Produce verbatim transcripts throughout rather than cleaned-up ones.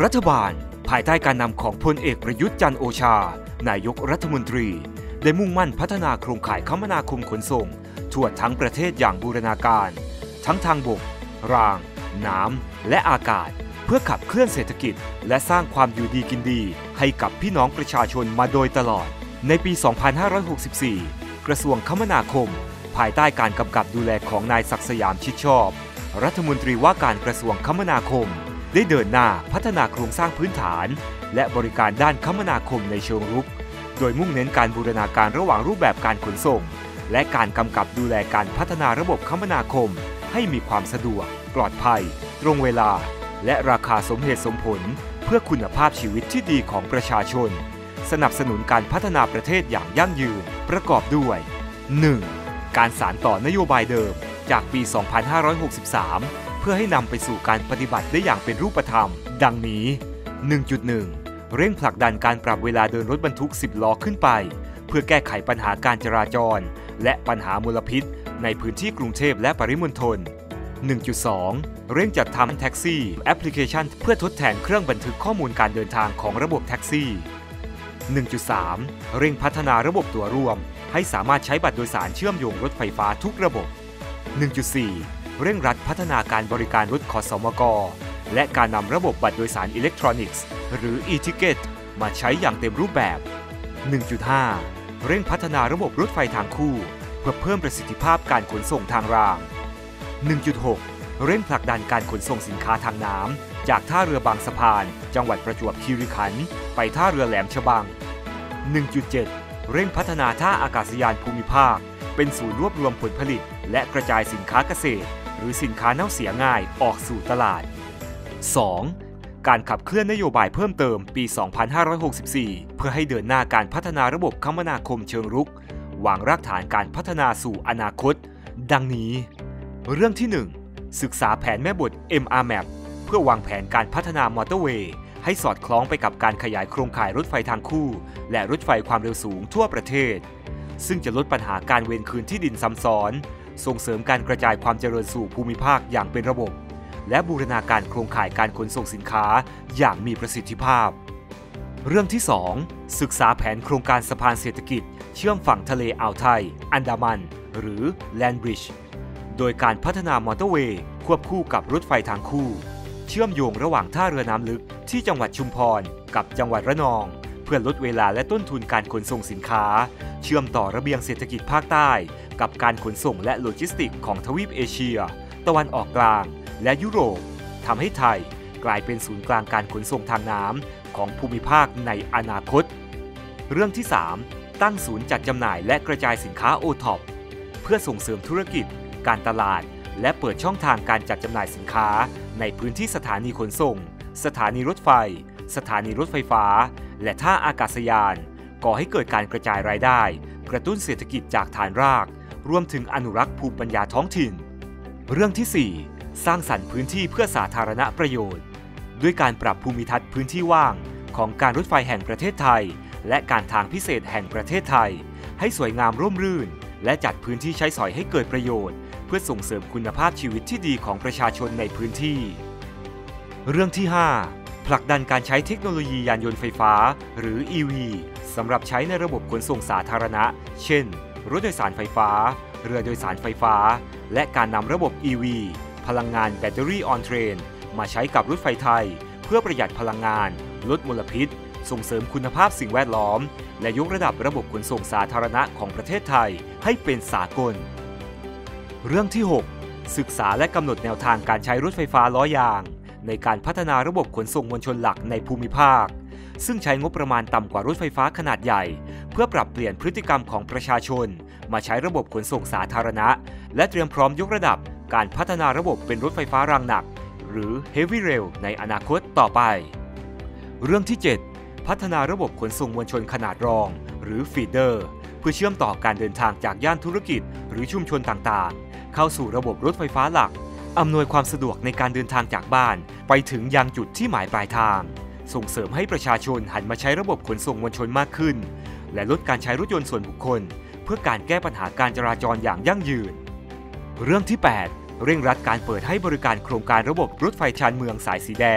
รัฐบาลภายใต้การนำของพลเอกประยุทธ์จันทร์โอชานายกรัฐมนตรีได้มุ่งมั่นพัฒนาโครงข่ายคมนาคมขนส่งทั่วทั้งประเทศอย่างบูรณาการทั้งทางบกรางน้ำและอากาศเพื่อขับเคลื่อนเศรษฐกิจและสร้างความอยู่ดีกินดีให้กับพี่น้องประชาชนมาโดยตลอดในปี สองพันห้าร้อยหกสิบสี่ กระทรวงคมนาคมภายใต้การกำกับดูแลของนายศักดิ์สยามชิดชอบรัฐมนตรีว่าการกระทรวงคมนาคมได้เดินหน้าพัฒนาโครงสร้างพื้นฐานและบริการด้านคมนาคมในเชิงรุกโดยมุ่งเน้นการบูรณาการระหว่างรูปแบบการขนส่งและการกำกับดูแลการพัฒนาระบบคมนาคมให้มีความสะดวกปลอดภัยตรงเวลาและราคาสมเหตุสมผลเพื่อคุณภาพชีวิตที่ดีของประชาชนสนับสนุนการพัฒนาประเทศอย่างยั่งยืนประกอบด้วย หนึ่ง. การสานต่อนโยบายเดิมจากปี สองพันห้าร้อยหกสิบสาม เพื่อให้นำไปสู่การปฏิบัติได้อย่างเป็นรูปธรรมดังนี้ หนึ่งจุดหนึ่ง เร่งผลักดันการปรับเวลาเดินรถบรรทุกสิบล้อขึ้นไปเพื่อแก้ไขปัญหาการจราจรและปัญหามลพิษในพื้นที่กรุงเทพและปริมณฑล หนึ่งจุดสอง เร่งจัดทำแท็กซี่แอปพลิเคชันเพื่อทดแทนเครื่องบันทึกข้อมูลการเดินทางของระบบแท็กซี่ หนึ่งจุดสาม เร่งพัฒนาระบบตั๋วร่วมให้สามารถใช้บัตรโดยสารเชื่อมโยงรถไฟฟ้าทุกระบบ หนึ่งจุดสี่ เร่งรัดพัฒนาการบริการรถขสมกและการนำระบบบัตรโดยสารอิเล็กทรอนิกส์หรือ e-ticket มาใช้อย่างเต็มรูปแบบ หนึ่งจุดห้า เร่งพัฒนาระบบรถไฟทางคู่เพื่อเพิ่มประสิทธิภาพการขนส่งทางราง หนึ่งจุดหก เร่งผลักดันการขนส่งสินค้าทางน้ำจากท่าเรือบางสะพานจังหวัดประจวบคีรีขันธ์ไปท่าเรือแหลมฉบัง หนึ่งจุดเจ็ด เร่งพัฒนาท่าอากาศยานภูมิภาคเป็นศูนย์รวบรวมผลผลิตและกระจายสินค้าเกษตรหรือสินค้าเน่าเสียง่ายออกสู่ตลาด สอง. การขับเคลื่อนนโยบายเพิ่มเติมปี สองพันห้าร้อยหกสิบสี่ เพื่อให้เดินหน้าการพัฒนาระบบคมนาคมเชิงรุกวางรากฐานการพัฒนาสู่อนาคตดังนี้เรื่องที่ หนึ่ง ศึกษาแผนแม่บท เอ็ม อาร์ Map เพื่อวางแผนการพัฒนามอเตอร์เวย์ให้สอดคล้องไปกับการขยายโครงข่ายรถไฟทางคู่และรถไฟความเร็วสูงทั่วประเทศซึ่งจะลดปัญหาการเวรคืนที่ดินซ้ำซ้อนส่งเสริมการกระจายความเจริญสู่ภูมิภาคอย่างเป็นระบบและบูรณาการโครงข่ายการขนส่งสินค้าอย่างมีประสิทธิภาพเรื่องที่ สอง ศึกษาแผนโครงการสะพานเศรษฐกิจเชื่อมฝั่งทะเลอ่าวไทยอันดามันหรือ Land Bridge โดยการพัฒนามอเตอร์เวย์ควบคู่กับรถไฟทางคู่เชื่อมโยงระหว่างท่าเรือน้ำลึกที่จังหวัดชุมพรกับจังหวัดระนองเพื่อลดเวลาและต้นทุนการขนส่งสินค้าเชื่อมต่อระเบียงเศรษฐกิจภาคใต้กับการขนส่งและโลจิสติกของทวีปเอเชียตะวันออกกลางและยุโรปทำให้ไทยกลายเป็นศูนย์กลางการขนส่งทางน้ำของภูมิภาคในอนาคตเรื่องที่ สาม ตั้งศูนย์จัดจำหน่ายและกระจายสินค้า โอ ท็อป เพื่อส่งเสริมธุรกิจการตลาดและเปิดช่องทางการจัดจำหน่ายสินค้าในพื้นที่สถานีขนส่งสถานีรถไฟสถานีรถไฟฟ้าและท่าอากาศยานก่อให้เกิดการกระจายรายได้กระตุ้นเศรษฐกิจจากฐานรากรวมถึงอนุรักษ์ภูมิปัญญาท้องถิ่นเรื่องที่ สี่ สร้างสรรค์พื้นที่เพื่อสาธารณประโยชน์ด้วยการปรับภูมิทัศน์พื้นที่ว่างของการรถไฟแห่งประเทศไทยและการทางพิเศษแห่งประเทศไทยให้สวยงามร่มรื่นและจัดพื้นที่ใช้สอยให้เกิดประโยชน์เพื่อส่งเสริมคุณภาพชีวิตที่ดีของประชาชนในพื้นที่เรื่องที่ ห้า ผลักดันการใช้เทคโนโลยียานยนต์ไฟฟ้าหรือ อี วี สำหรับใช้ในระบบขนส่งสาธารณะเช่นรถโดยสารไฟฟ้าเรือโดยสารไฟฟ้าและการนำระบบ อี วี พลังงานแบตเตอรี่ออนเทรนมาใช้กับรถไฟไทยเพื่อประหยัดพลังงานลดมลพิษส่งเสริมคุณภาพสิ่งแวดล้อมและยกระดับระบบขนส่งสาธารณะของประเทศไทยให้เป็นสากลเรื่องที่ หก ศึกษาและกำหนดแนวทางการใช้รถไฟฟ้าล้อยางในการพัฒนาระบบขนส่งมวลชนหลักในภูมิภาคซึ่งใช้งบประมาณต่ำกว่ารถไฟฟ้าขนาดใหญ่เพื่อปรับเปลี่ยนพฤติกรรมของประชาชนมาใช้ระบบขนส่งสาธารณะและเตรียมพร้อมยกระดับการพัฒนาระบบเป็นรถไฟฟ้ารางหนักหรือ Heavy Rail ในอนาคตต่อไปเรื่องที่ เจ็ด พัฒนาระบบขนส่งมวลชนขนาดรองหรือ Feeder เพื่อเชื่อมต่อการเดินทางจากย่านธุรกิจหรือชุมชนต่างๆเข้าสู่ระบบรถไฟฟ้าหลักอำนวยความสะดวกในการเดินทางจากบ้านไปถึงยังจุดที่หมายปลายทางส่งเสริมให้ประชาชนหันมาใช้ระบบขนส่งมวลชนมากขึ้นและลดการใช้รถยนต์ส่วนบุคคลเพื่อการแก้ปัญหาการจราจรอย่างยั่งยืนเรื่องที่ แปด เร่งรัดการเปิดให้บริการโครงการระบบรถไฟชานเมืองสายสีแดง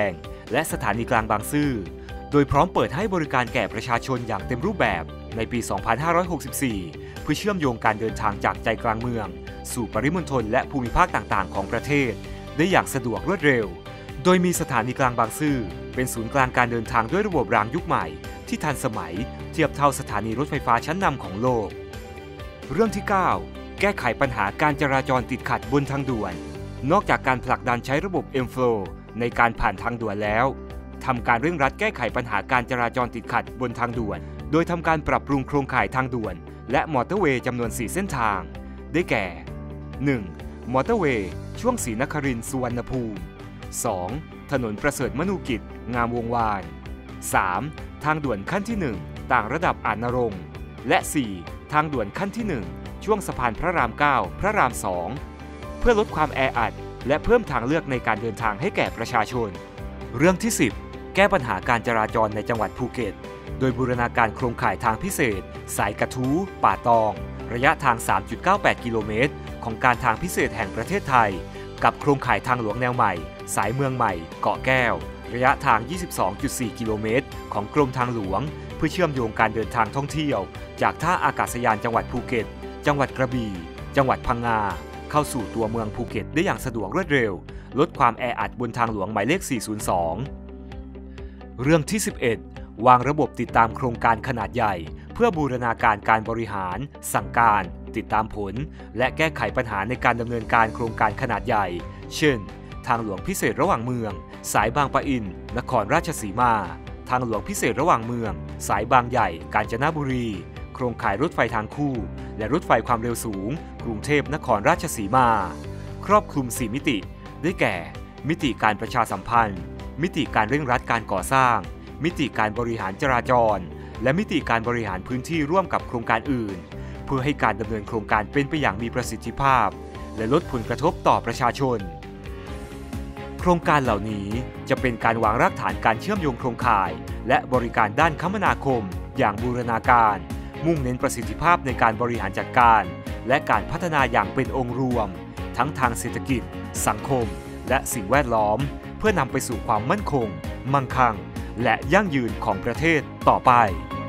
และสถานีกลางบางซื่อโดยพร้อมเปิดให้บริการแก่ประชาชนอย่างเต็มรูปแบบในปี สองพันห้าร้อยหกสิบสี่ เพื่อเชื่อมโยงการเดินทางจากใจกลางเมืองสู่ปริมณฑลและภูมิภาคต่างๆของประเทศได้อย่างสะดวกรวดเร็วโดยมีสถานีกลางบางซื่อเป็นศูนย์กลางการเดินทางด้วยระบบรางยุคใหม่ที่ทันสมัยเทียบเท่าสถานีรถไฟฟ้าชั้นนำของโลกเรื่องที่ เก้า แก้ไขปัญหาการจราจรติดขัดบนทางด่วนนอกจากการผลักดันใช้ระบบ เอ็ม โฟลว์ ในการผ่านทางด่วนแล้วทำการเร่งรัดแก้ไขปัญหาการจราจรติดขัดบนทางด่วนโดยทำการปรับปรุงโครงข่ายทางด่วนและมอเตอร์เวย์จำนวน สี่ เส้นทางได้แก่ หนึ่ง มอเตอร์เวย์ช่วงศรีนครินทร์สุวรรณภูมิ สอง ถนนประเสริฐมนูกิจงามวงวาน สาม ทางด่วนขั้นที่ หนึ่ง ต่างระดับอาจนรงค์และ สี่ ทางด่วนขั้นที่ หนึ่ง ช่วงสะพานพระราม เก้า พระราม สอง เพื่อลดความแออัดและเพิ่มทางเลือกในการเดินทางให้แก่ประชาชนเรื่องที่ สิบ แก้ปัญหาการจราจรในจังหวัดภูเก็ตโดยบูรณาการโครงข่ายทางพิเศษสายกระทู้ป่าตองระยะทาง สามจุดเก้าแปด กิโลเมตรของการทางพิเศษแห่งประเทศไทยกับโครงข่ายทางหลวงแนวใหม่สายเมืองใหม่เกาะแก้วระยะทาง ยี่สิบสองจุดสี่ กิโลเมตรของกรมทางหลวงเพื่อเชื่อมโยงการเดินทางท่องเที่ยวจากท่าอากาศยานจังหวัดภูเก็ตจังหวัดกระบี่จังหวัดพังงาเข้าสู่ตัวเมืองภูเก็ตได้อย่างสะดวกรวดเร็วลดความแออัดบนทางหลวงหมายเลข สี่ศูนย์สอง เรื่องที่ สิบเอ็ด วางระบบติดตามโครงการขนาดใหญ่เพื่อบูรณาการการบริหารสั่งการติดตามผลและแก้ไขปัญหาในการดำเนินการโครงการขนาดใหญ่เช่นทางหลวงพิเศษระหว่างเมืองสายบางปะอินนครราชสีมาทางหลวงพิเศษระหว่างเมืองสายบางใหญ่กาญจนบุรีโครงข่ายรถไฟทางคู่และรถไฟความเร็วสูงกรุงเทพนครราชสีมาครอบคลุมสี่มิติได้แก่มิติการประชาสัมพันธ์มิติการเร่งรัดการก่อสร้างมิติการบริหารจราจรและมิติการบริหารพื้นที่ร่วมกับโครงการอื่นเพื่อให้การดำเนินโครงการเป็นไปอย่างมีประสิทธิภาพและลดผลกระทบต่อประชาชนโครงการเหล่านี้จะเป็นการวางรากฐานการเชื่อมโยงโครงข่ายและบริการด้านคมนาคมอย่างบูรณาการมุ่งเน้นประสิทธิภาพในการบริหารจัดการและการพัฒนาอย่างเป็นองค์รวมทั้งทางเศรษฐกิจสังคมและสิ่งแวดล้อมเพื่อนำไปสู่ความมั่นคงมั่งคั่งและยั่งยืนของประเทศต่อไป